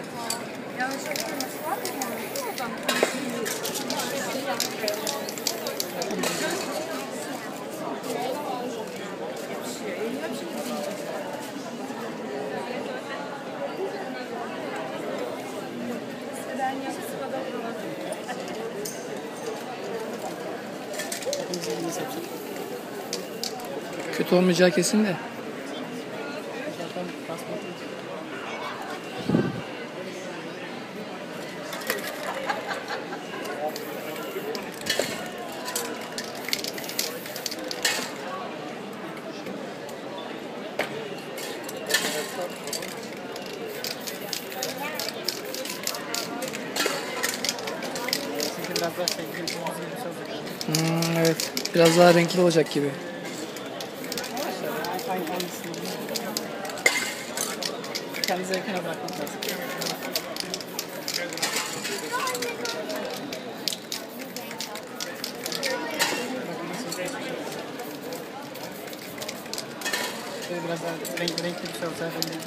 Kötü olmayacağı kesin de. Evet. Biraz daha renkli olacak gibi. Kendi zevkine bırakmak lazım. Biraz daha renkli bir şey olsa efendim.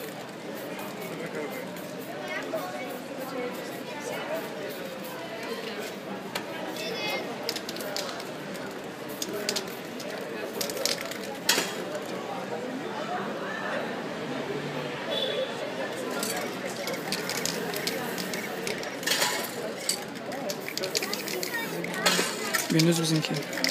Gündüz bizimki.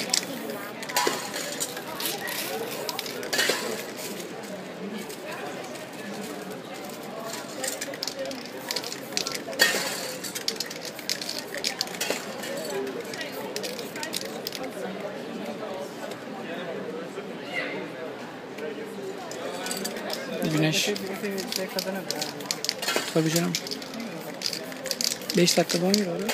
Güneş. Tabii canım. 5 dakikada 10 euro oluyor.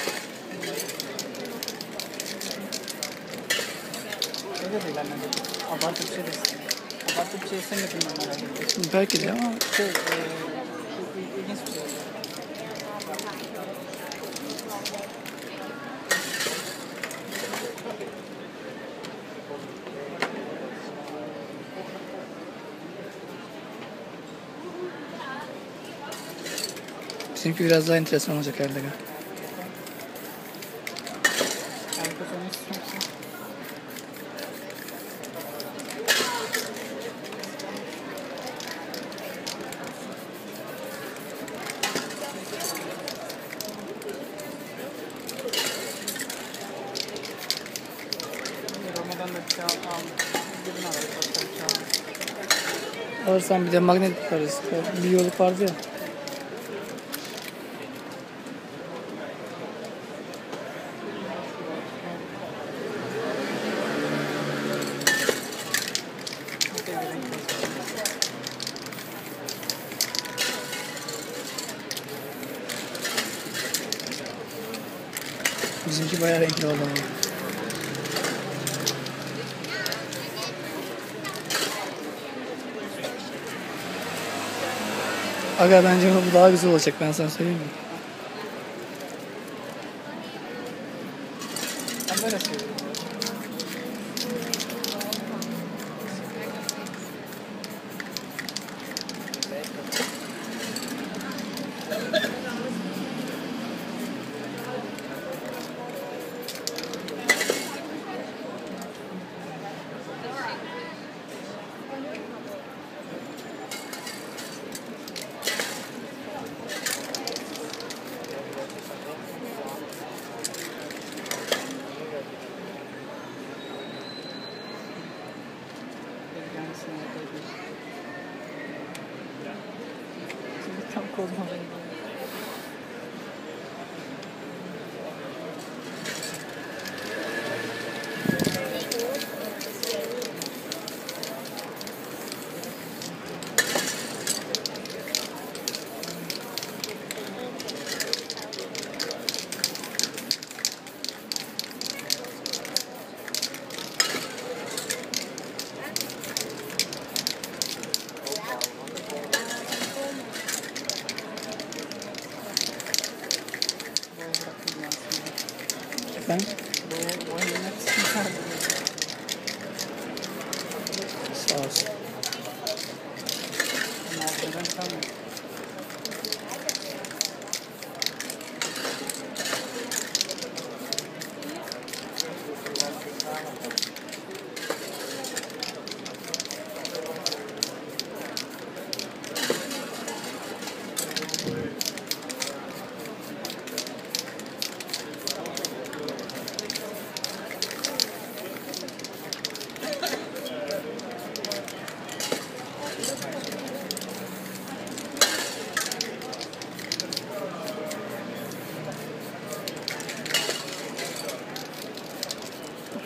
Öyle değil anne. Abartı bir şey değil. Abartı bir şey istemedim ben herhalde. Belki de ama İlginç bir şey. bizimki biraz daha enteresan olacak herhalde. Roma'dan da bir şey aldım. Birini alırız. Başka bir şey alırız. Alırsan bir de magnet yaparız. Bir yoluk vardı ya. Bizimki bayağı renkli oldu ama. Aga bence bu daha güzel olacak, ben sana söyleyeyim mi? Ben böyle seviyorum. Şimdi tam kozmolayım. Efendim? Bu oyunun hepsini sardım. Sağ olsun. Malzemeden kalmıyor.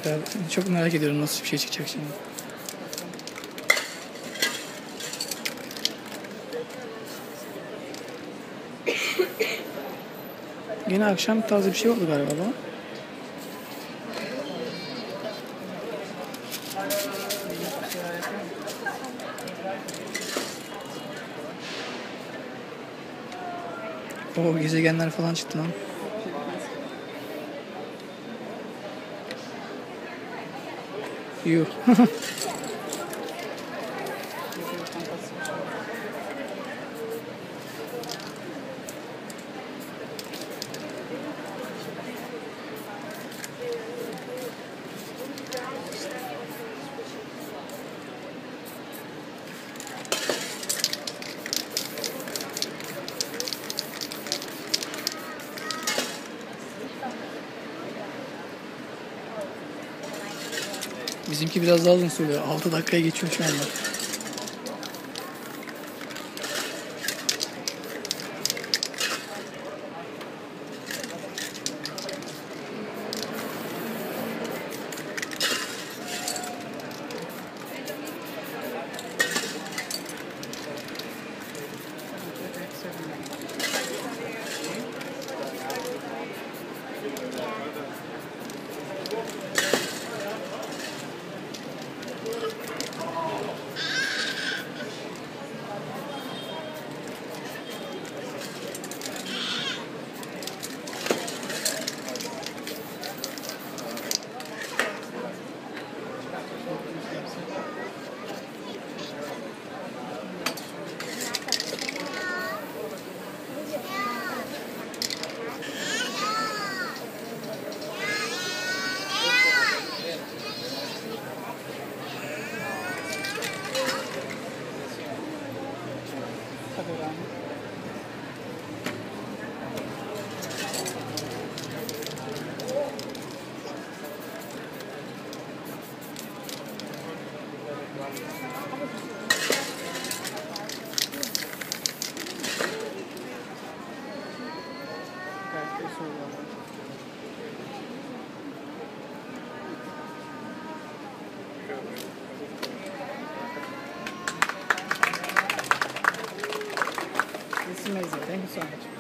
Ya, çok merak ediyorum nasıl bir şey çıkacak şimdi. Yine akşam tarzı bir şey oldu galiba bu. Bir şeyler yapıyor mu? O gezegenler falan çıktı lan. Yuh. Yok, fantastik bir şey. Bizimki biraz daha uzun sürüyor. 6 dakikaya geçiyor şu anda. Hadi lan. Gayet de soruyorlar. It's amazing. Thank you so much.